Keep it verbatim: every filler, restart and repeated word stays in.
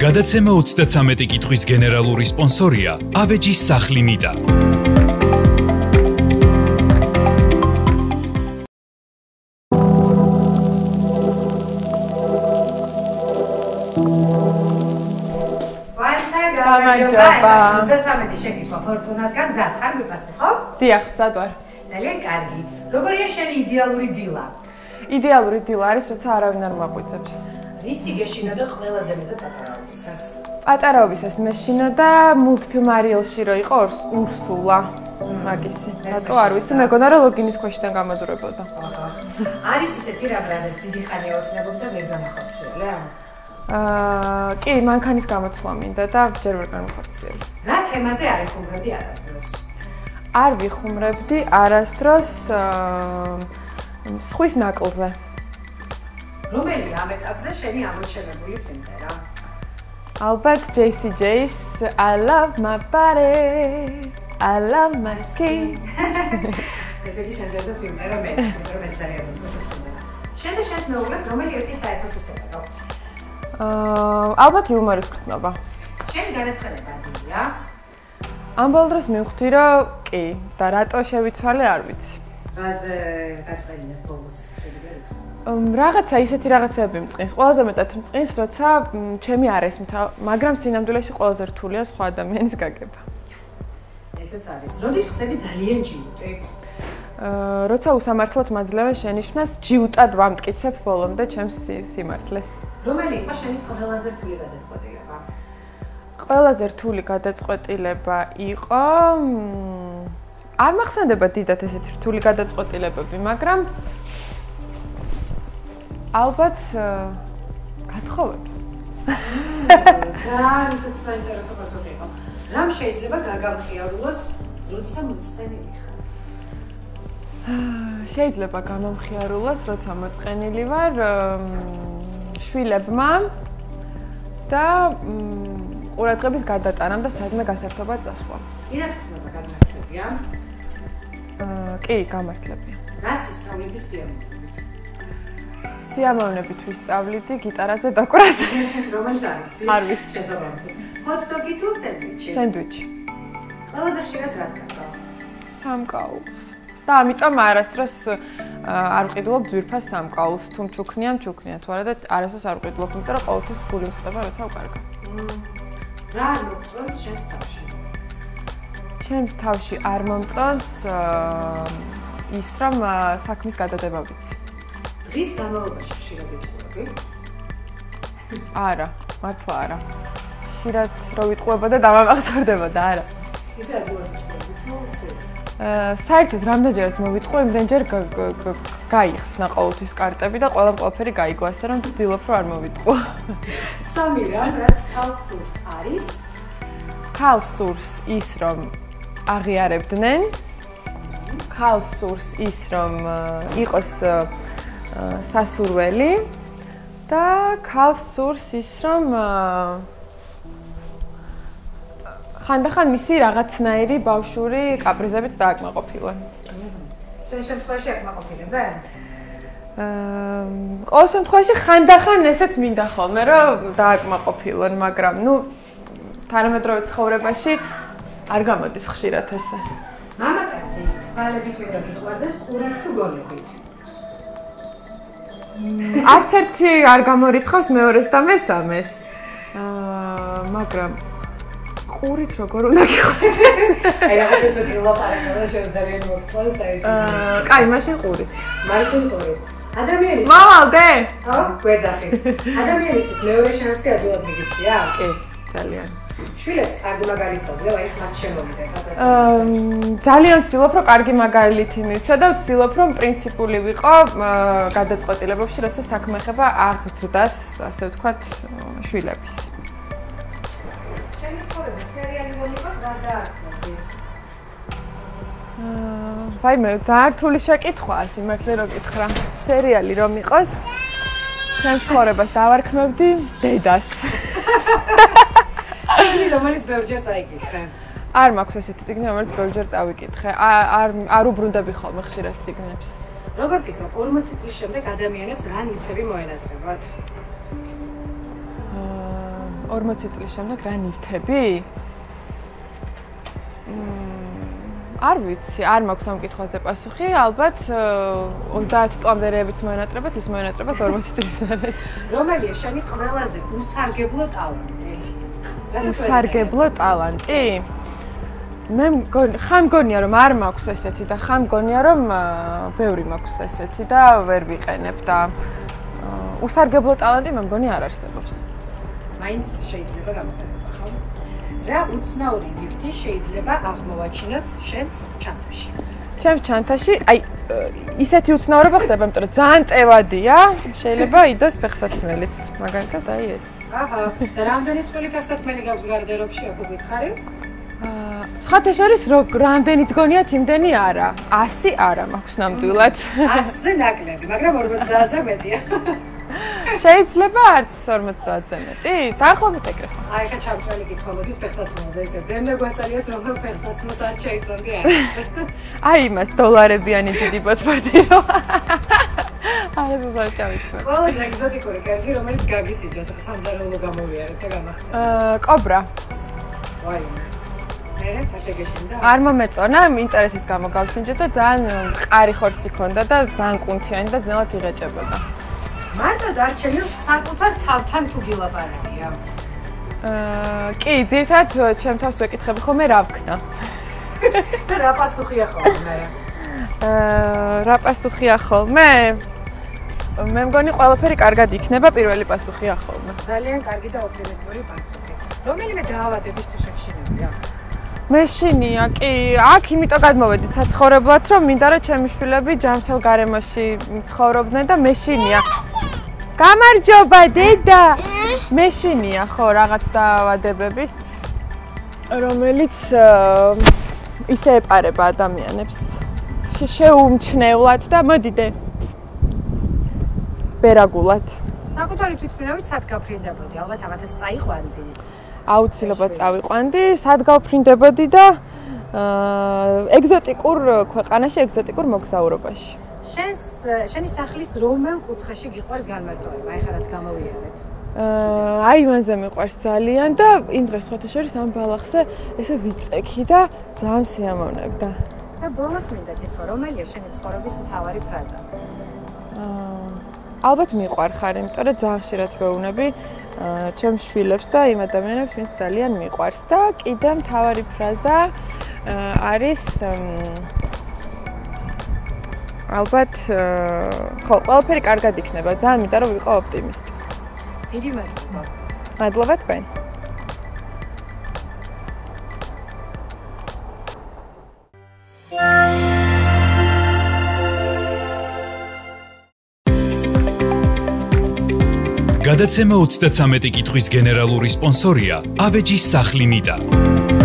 გადაცემა ოცდათვრამეტი კითხვის გენერალური სპონსორია ავეჯის სახლი ნიტა. ოცდათვრამეტი შეკითხვა ფორტუნასგან გზად ხარ მიპასუხო? დიახ, გზად ვარ. ძალიან კარგი. როგორია შენი იდეალური დილა? იდეალური დილა არის, როცა არავინ არ მაყვიწებს. რისი გეშინოდა ყველაზე მეტად პატარაობისას? პატარაობისას მეშინოდა მულტფილმ არიელში რო იყო ურსულა. მაგისი. რატო არ ვიცი, მეგონა რომ ლოგინის ქვეშიდან გამაძურებოდა. არის ისეთი რამ, რაზეც დიდი ხანია ოცნებობ და ვერ გამახორციელა? აა, კი, მანქანის გამოცვლა მინდა და ჯერ ვერ გამახორციელა. რა თემაზე არ ეხუმრებდი არასდროს? არ ვიხუმრებდი არასდროს სხვის ნაკლზე. რომელი ამ ეტაპზე შენი ამოჩენებული სიმღერა? ალბათ ჯეისი ჯეის I love my body, I love my skin. ეს იგი შენზე ფილმი, რომელიც რომელიც ძალიან მომწონს სიმღერა. შენ და შენს მეუღლეს რომელი ერთი საერთო გაქვთ? აა, ალბათ იუმორის გრძნობა. შენი განაცხადება დია? ამ ბოლო დროს მივხვდი, რომ კი, და რატო შევიცვალე, არ ვიცი. რაზე გაწყენინეს ბოლოს შეგიძლიათ? რაღაცა ისეთი რაღაცები მწყინს, ყველაზე მეტად მწყინს, როცა ჩემი არ ესმთა, მაგრამ სინამდვილეში ყველაზე რთულია სხვა ადამიანის გაგება. ესეც არის. როდის ხდები ძალიან ჯიუტი? აა, როცა უსამართლოდ მაძლევენ შენიშვნას, ჯიუტად ვამტკიცებ ბოლომდე ჩემს სიმართლეს. რომელი იყო შენი ყველაზე რთული გადაწყვეტილება? ყველაზე რთული გადაწყვეტილება იყო არ მახსენდება დიდად ესეთი რთული გადაწყვეტილებები, მაგრამ ალბათ გათხოვები. ძალიან ისეთ საინტერესო პასუხი იყო. რამ შეიძლება გაგამხიარულოს, როცა მოწყენილი ხარ? შეიძლება გამომხიარულოს, როცა მოწყენილი ვარ შვილებმა და ყურადღების გადატანამ და სადმე გასართობად წასვლა. წინათქმება გამართლებია? აა, კი, გამართლებია. რას ისწავლიდი სიამოვნებით? სიამოვნებით ვისწავლიდი გიტარაზე და კვრაზე. რომელიც არ ვიცი? არ ვიცი. შესაბამისად. ჰოთ-დოგი თუ სენდვიჩი? სენდვიჩი. ყველაზე ხშირად რას გაკავ? სამკაულს. და ამიტომ არასდროს არ ვყიდულობ ძვირფას სამკაულს, თუ მჩუქნია, მჩუქნია, თუ არა და არასდროს არ ვყიდულობ, იმიტომ რომ ყოველთვის გული მსწდება, როცა ვკარგავ. რა არ მომწონს შენს თავში? ჩემს თავში არ მომწონს ის, რომ საქმის გადადება ვიცი. დღის განმავლობაში ხშირად იტყუები? არა, მართლა არა. ხშირად რო ვიტყუებოდა და დამამახსოვრდებოდა, არა. ისე ადვილად იტყუები თუ? აა, საერთოდ რამდენჯერაც მოვიტყუე, იმდენჯერ გაიხსნა ყოველთვის კარტები და ყველამ ყველაფერი გაიგო, ასე რომ ვცდილობ, რომ არ მოვიტყუო. სამი რამ, რაც ქალს სურს არის? ქალს სურს ის, რომ აღიარებდნენ. ქალს სურს ის, რომ იყოს სასურველი და ქალს სურს ის, რომ ხანდახან მისი რაღაცნაირი ბავშვური კაპრიზებით დააკმაყოფილონ. შენ შემთხვევაში აკმაყოფილებენ? აა, ყოველ შემთხვევაში ხანდახან ესეც მინდა ხოლმე, რომ დააკმაყოფილონ, მაგრამ ნუ თანამედროვე ცხოვრებაში არ გამოდის ხშირად ესე. მამაკაცი თვალებით ვერ გიყვარდეს, ყურით თუ გოლებით? არც ერთი არ გამორიცხავს მეორეს და მესამეს. აა, მაგრამ ყურით როგორ უნდა გიყვარდეს? აი რაღაც ეს ვილაპარაკო შენ ძალიან მოგწონს აი ეს. აა, კაი, მაშინ ყურით. მაშინ ყურით. ადამიანის მოვალდე? ხო, გვეძახის. ადამიანისთვის მეორე შანსი ადვილად მიგიცია? კი, ძალიან. შვილებს კარგი მაგალითი აძლევ, აი ხმათ შემოვიდე გადაცემაში. აა, ძალიან ვცდილობ, რომ კარგი მაგალითი მივცე და ვცდილობ, რომ პრინციპული ვიყო გადაწყვეტილებებში, როცა საქმე ეხება აღზრდას, ასე ვთქვათ, შვილების. ცხოვრება სერიალი რომ იყოს, რას დაარქმევდი? აა, ვაი მე ძალიან რთული შეკითხვაა, სიმართლე რომ გითხრა. სერიალი რომ იყოს, ჩემს ცხოვრებას დავარქმევდი დედას. წიგნი რომელიც ბევრჯერ წაიკითხე. არ მაქვს ესეთი წიგნი, რომელიც ბევრჯერ წავიკითხე. არ არ უბრუნდები ხოლმე ხშირად წიგნებს. როგორ ფიქრობ, ორმოცი წლის შემდეგ ადამიანებს რა ნივთები მოენატრებათ? ორმოცი წლის შემდეგ რა ნივთები? არ ვიცი, არ მაქვს ამ კითხვაზე პასუხი, ალბათ ოცდაათი წლამდერეებიც მოენატრებათ, ის მოენატრებათ ორმოცი წლის მერე. რომელია შენი ყველაზე უსარგებლო ტალანტი? უსარგებლო ტალანტი? მე ხან მგონია რომ არ მაქვს ესეთი და ხან მგონია რომ ბევრი მაქვს ესეთი და ვერ ვიყენებ და უსარგებლო ტალანტი მე მგონი არ არსებობს. მაინც შეიძლება გამოყენება, ხო? რა უცნაური ნივთი შეიძლება აღმოვაჩინოთ შენს ჩანთაში? ჩემს ჩანთაში, აი ისეთი უცნაურობა ხდება, იმიტომ რომ ძალიან ტევადია, შეიძლება იდოს ფეხსაცმელიც, მაგალითად აი ეს. აჰა, და რამდენი წვლილი ფეხსაცმელი გაქვს გარდერობში, აქ გითხარი? სხვათა შორის რამდენიც გონიათ იმდენი არა. ასი არა მაქვს ნამდვილად. ასზე ნაკლები, მაგრამ ორმოცდაათზე მეტია. შეიძლება არც ორმოცდაათზე მეტი? დაახლოებით ეგრე. აი ხა ჩამჭრალი კითხვა მოდის ფეხსაცმელზე, ესე დემდა გვასალიას რომელ ფეხსაცმელს არ შეიცვალდი არა. აი იმას დოლარებიანი დიდი ბოთფორდი რო. აი ეს უზარ ჩავიცვალე. ყველაზე ეგზოტიკური კერძი რომელიც გაგისიჯოს, ხა სამზარეულო გამოვიარეთ და გამახსენე. აა კობრა. ვაი. არ მომეწონა, ინტერესის გამო გავსინჯე და ძალიან მყარი ხორცი ქონდა და ძალიან კუნთიანი და ძნელად იღეჭებოდა. მარტო დარჩენილ საკუთარ თავთან თუ გილაპარაკია? აა კი, ძირთად ჩემ თავს ვეკითხები ხოლმე რა ვქნა. და რა პასუხია ხოლმე? აა რა პასუხია ხოლმე? მე მგონი ყველაფერი კარგად იქნება, პირველი პასუხია ხოლმე. ძალიან კარგი და ოპტიმისტური პასუხი. რომელიმე დაავადების თუ შეგშინებია? მეშინია, კი, აქ იმიტომ გადმოვედით საცხოვრებლად, რომ მინდა რომ ჩემი შვილები ჯანმრთელ გარემოში ცხოვრობდნენ და მეშინია. გამარჯობა, დედა. მეშინია, ხო, რაღაც დაავადებების, რომელიც ისე ეპარება ადამიანებს. შეუმჩნევლად და მოდიდე. ბერაგულად. საკუთარი თვითმფრინავით სად გაფრინდებოდი? ალბათ ამათაც წაიყვანდი. აუცილებლად წავიყვანდი, სად გავფრინდებოდი და ეგზოტიკურ ქვეყანაში, ეგზოტიკურ მოგზაურობაში. შენს შენი სახლის რომელ კუთხეში გიყვარს განმარტოება? აი ხა რაც გამოვიარეთ. აი მანზე მიყვარს ძალიან და იმ დღეს სხვათა შორის ამ ბალახზე ესე ვიწექი და ძალიან სიამოვნებდა. და ბოლოს მინდა კითხო, რომელია შენი ცხოვრების მთავარი ფრაზა? ალბათ მიყვარხარ, იმიტომ რომ ძალიან ხშირად ვეუბნები ჩემს შვილებს და იმ ადამიანებს, ვინც ძალიან მიყვარს და კიდე მთავარი ფრაზა არის ალბათ ხო, ყველაფერი კარგად იქნება, ძალიან მინდა რომ ვიყო ოპტიმისტი. დიდი მადლობა. მადლობა თქვენ. გადაცემა ოცდათვრამეტი კითხვის გენერალური სპონსორია ავეჯის სახლი ნიდა.